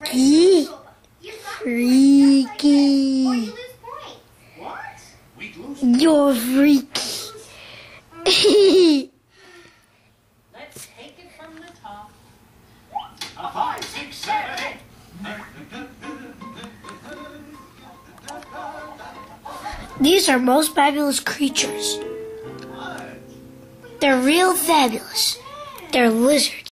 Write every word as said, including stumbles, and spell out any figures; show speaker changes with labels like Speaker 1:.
Speaker 1: Freaky. Freaky. You're freaky.
Speaker 2: Let's take it from the top. A five, six, seven, eight.
Speaker 1: These are most fabulous creatures. They're real fabulous. They're lizards.